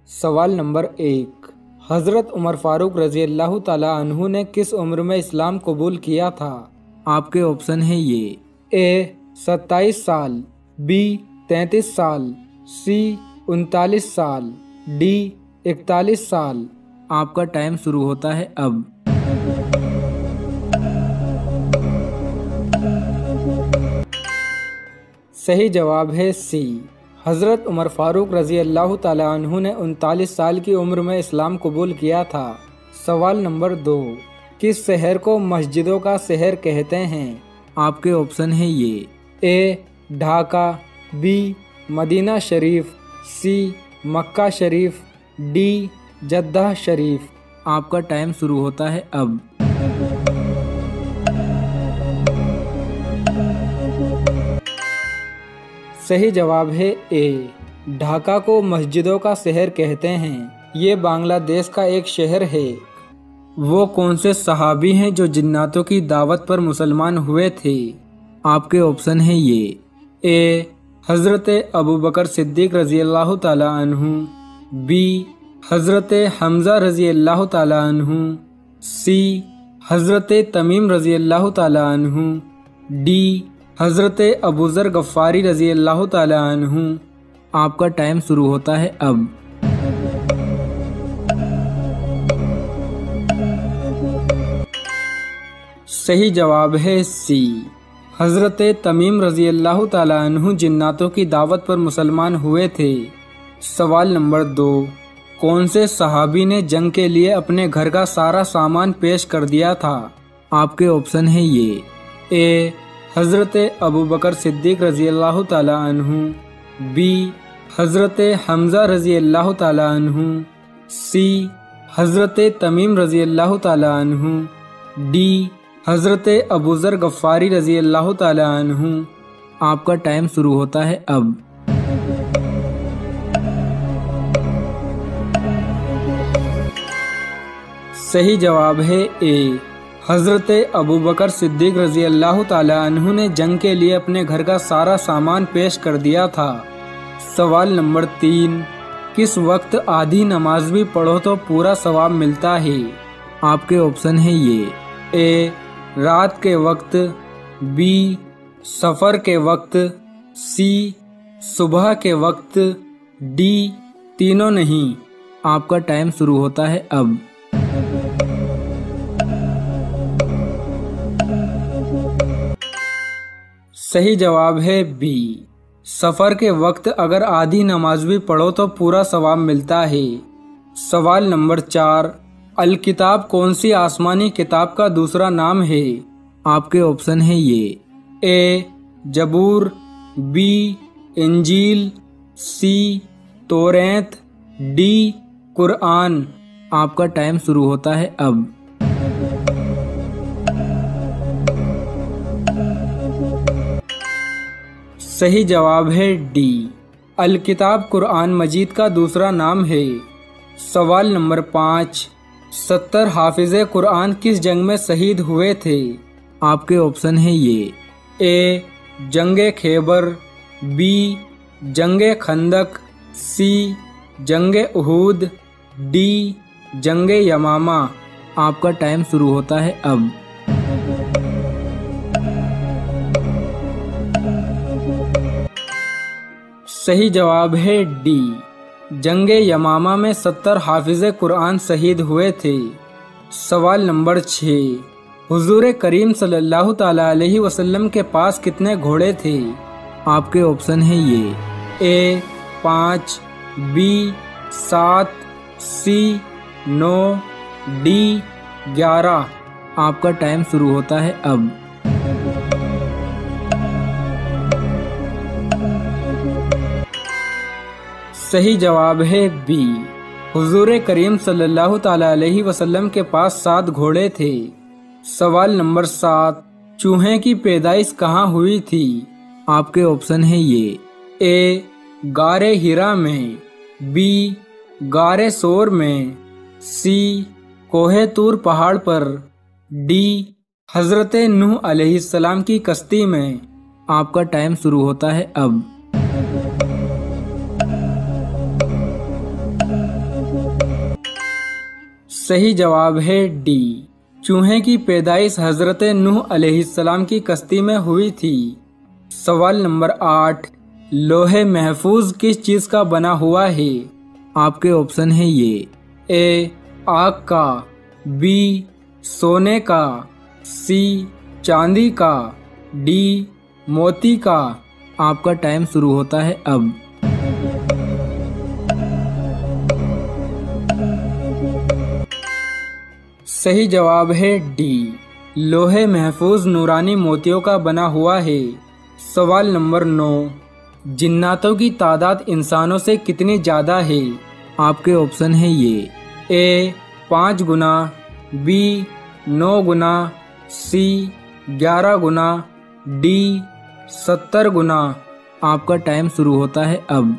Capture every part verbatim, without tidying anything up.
सवाल नंबर एक, हज़रत उमर फारूक रज़ी अल्लाह ताला अन्हु ने किस उम्र में इस्लाम कबूल किया था? आपके ऑप्शन है ये, ए सत्ताईस साल, बी तैंतीस साल, सी उनतालीस साल, डी इकतालीस साल। आपका टाइम शुरू होता है अब। सही जवाब है सी, हज़रत उमर फारूक रज़ी अल्लाह ताला अन्हु ने उनतालीस साल की उम्र में इस्लाम कबूल किया था। सवाल नंबर दो, किस शहर को मस्जिदों का शहर कहते हैं? आपके ऑप्शन है ये, A Dhaka, B Medina Sharif, C Mecca Sharif, D Jeddah Sharif. आपका टाइम शुरू होता है अब। सही जवाब है ए, ढाका को मस्जिदों का शहर कहते हैं। ये बांग्लादेश का एक शहर है। वो कौन से सहाबी हैं जो जिन्नातों की दावत पर मुसलमान हुए थे? आपके ऑप्शन है ये, ए हज़रत अबू बकर सिद्दीक रज़ी अल्लाह ताला अन्हु, बी हज़रत हमज़ा रज़ी अल्लाह ताला अन्हु, सी हज़रत तमीम रज़ी अल्लाह ताला अन्हु, डी हज़रत अबू ज़र गफ़ारी रज़ी अल्लाह ताला अन्हु। आपका टाइम शुरू होता है अब। सही जवाब है सी, हज़रत तमीम रज़ी अल्लाह ताला अन्हु जिन्नातों की दावत पर मुसलमान हुए थे। सवाल नंबर दो, कौन से सहाबी ने जंग के लिए अपने घर का सारा सामान पेश कर दिया था? आपके ऑप्शन है ये, ए हज़रत अबू बकर सिद्दीक रज़ी अल्लाह ताला अन्हु, बी हज़रत हमज़ा रज़ी अल्लाह ताला अन्हु, सी हज़रत तमीम रज़ी अल्लाह ताला अन्हु, डी हज़रत अबू ज़र गफ़ारी रज़ी अल्लाह ताला अन्हु। आपका टाइम शुरू होता है अब। सही जवाब है ए, हज़रत अबू बकर सिद्दीक रज़ी अल्लाह ताला अन्हु ने जंग के लिए अपने घर का सारा सामान पेश कर दिया था। सवाल नंबर तीन, किस वक्त आधी नमाज भी पढ़ो तो पूरा सवाब मिलता है? आपके ऑप्शन है ये, ए रात के वक्त, बी सफ़र के वक्त, सी सुबह के वक्त, डी तीनों नहीं। आपका टाइम शुरू होता है अब। सही जवाब है बी, सफ़र के वक्त अगर आधी नमाज भी पढ़ो तो पूरा सवाब मिलता है। सवाल नंबर चार, अल किताब कौन सी आसमानी किताब का दूसरा नाम है? आपके ऑप्शन है ये, ए जबूर, बी इंजील, सी तौरात, डी कुरान। आपका टाइम शुरू होता है अब। सही जवाब है डी, अल किताब कुरान मजीद का दूसरा नाम है। सवाल नंबर पाँच, सत्तर हाफिज़े कुरान किस जंग में शहीद हुए थे? आपके ऑप्शन है ये, ए जंगे खैबर, बी जंगे खंदक, सी जंगे उहूद, डी जंगे यमामा। आपका टाइम शुरू होता है अब। सही जवाब है डी, जंगे यमामा में सत्तर हाफिज़े कुरान शहीद हुए थे। सवाल नंबर छः, हुजूर करीम सल्लल्लाहु ताला अलैहि वसल्लम के पास कितने घोड़े थे? आपके ऑप्शन है ये, ए पाँच, बी सात, सी नौ, डी ग्यारह। आपका टाइम शुरू होता है अब। सही जवाब है बी, हुजूर करीम सल्लल्लाहु ताला अलैहि वसल्लम के पास सात घोड़े थे। सवाल नंबर सात, चूहे की पैदाइश कहाँ हुई थी? आपके ऑप्शन है ये, ए गारे हिरा में, बी गारे सोर में, सी कोहे तूर पहाड़ पर, डी हज़रत नूह अलैहिस्सलाम की कश्ती में। आपका टाइम शुरू होता है अब। सही जवाब है डी। चूहे की पैदाइश हजरत नूह अलैहिस्सलाम की कश्ती में हुई थी। सवाल नंबर आठ, लोहे महफूज किस चीज का बना हुआ है? आपके ऑप्शन है ये, ए आग का, बी सोने का, सी चांदी का, डी मोती का। आपका टाइम शुरू होता है अब। सही जवाब है डी, लोहे महफूज नूरानी मोतियों का बना हुआ है। सवाल नंबर नौ, जिन्नातों की तादाद इंसानों से कितनी ज्यादा है? आपके ऑप्शन है ये, ए पाँच गुना, बी नौ गुना, सी ग्यारह गुना, डी सत्तर गुना। आपका टाइम शुरू होता है अब।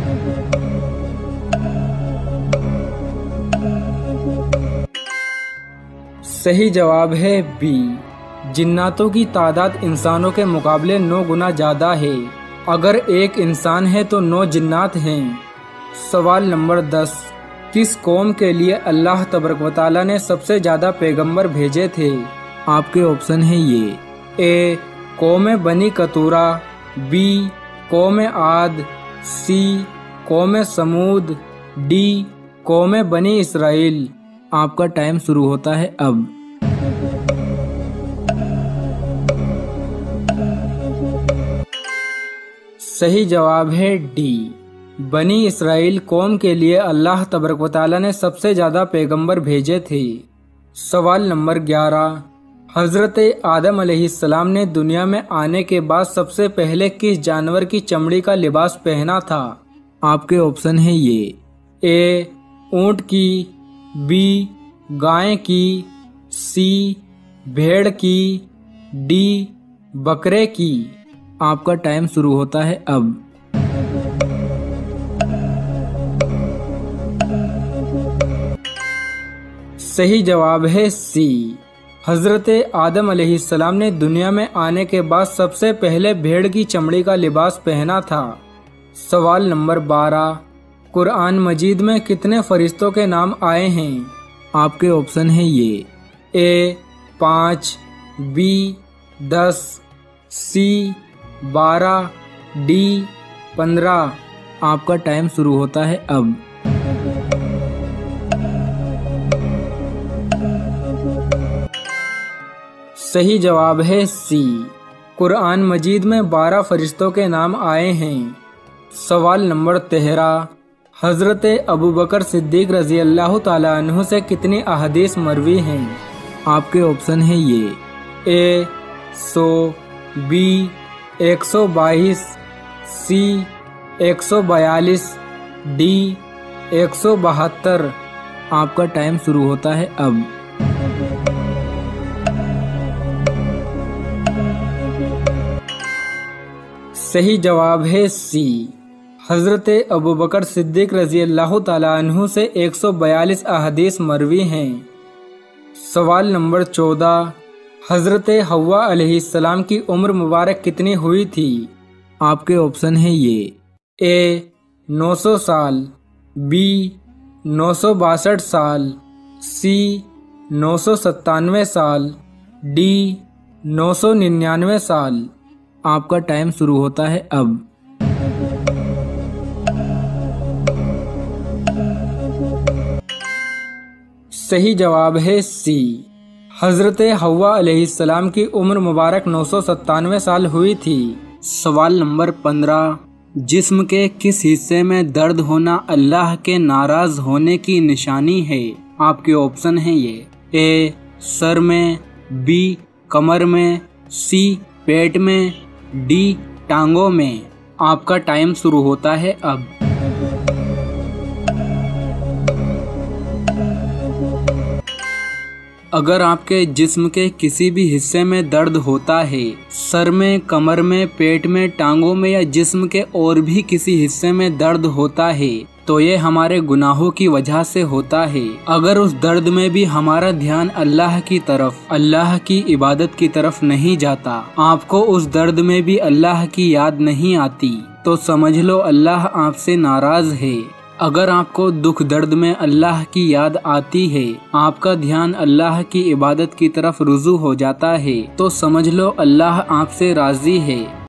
सही जवाब है बी, जिन्नातों की तादाद इंसानों के मुकाबले नौ गुना ज्यादा है। अगर एक इंसान है तो नौ जिन्नात हैं। सवाल नंबर दस, किस कौम के लिए अल्लाह तबारक व तआला ने सबसे ज्यादा पैगंबर भेजे थे? आपके ऑप्शन है ये, ए कौम बनी कतूरा, बी कौम आद, सी कौम समूद, डी कौम बनी इसराइल। आपका टाइम शुरू होता है अब। सही जवाब है डी, बनी इसराइल कौम के लिए अल्लाह तबारक व तआला ने सबसे ज्यादा पैगंबर भेजे थे। सवाल नंबर ग्यारह, हजरत आदम अलैहिस्सलाम ने दुनिया में आने के बाद सबसे पहले किस जानवर की चमड़ी का लिबास पहना था? आपके ऑप्शन है ये, ए ऊंट की, बी गाय की, सी भेड़ की, डी बकरे की। आपका टाइम शुरू होता है अब। सही जवाब है सी, हजरत आदम अलैहिस्सलाम ने दुनिया में आने के बाद सबसे पहले भेड़ की चमड़ी का लिबास पहना था। सवाल नंबर बारह, कुरान मजीद में कितने फरिश्तों के नाम आए हैं? आपके ऑप्शन है ये, ए पाँच, बी दस, सी बारह, डी पंद्रह। आपका टाइम शुरू होता है अब। सही जवाब है सी, कुरान मजीद में बारह फरिश्तों के नाम आए हैं। सवाल नंबर तेरह, हजरत अबू बकर सिद्दीक रजी अल्लाह ताला अन्हु से कितनी अहदीस मरवी हैं? आपके ऑप्शन है ये, ए सौ, बी एक सौ बाईस, सी एक सौ बयालीस, डी एक सौ बहत्तर। आपका टाइम शुरू होता है अब। सही जवाब है सी, हजरत अबू बकर सिद्दीक रजी अल्लाह ताला अन्हु से एक सौ बयालीस अहदीस मरवी हैं। सवाल नंबर चौदह, हजरत हव्वा अलैहिस्सलाम की उम्र मुबारक कितनी हुई थी? आपके ऑप्शन है ये, ए नौ सौ साल, बी नौ सौ बासठ साल, सी नौ सौ सत्तानवे साल, डी नौ सौ निन्यानवे साल। आपका टाइम शुरू होता है अब। सही जवाब है सी, हजरत हव्वा अलैहिस्सलाम की उम्र मुबारक नौ सौ सत्तानवे साल हुई थी। सवाल नंबर पंद्रह, जिस्म के किस हिस्से में दर्द होना अल्लाह के नाराज होने की निशानी है? आपके ऑप्शन हैं ये, ए सर में, बी कमर में, सी पेट में, डी टांगों में। आपका टाइम शुरू होता है अब। अगर आपके जिस्म के किसी भी हिस्से में दर्द होता है, सर में, कमर में, पेट में, टांगों में या जिस्म के और भी किसी हिस्से में दर्द होता है, तो ये हमारे गुनाहों की वजह से होता है। अगर उस दर्द में भी हमारा ध्यान अल्लाह की तरफ, अल्लाह की इबादत की तरफ नहीं जाता, आपको उस दर्द में भी अल्लाह की याद नहीं आती, तो समझ लो अल्लाह आपसे नाराज है। अगर आपको दुख दर्द में अल्लाह की याद आती है, आपका ध्यान अल्लाह की इबादत की तरफ रुजू हो जाता है, तो समझ लो अल्लाह आपसे राजी है।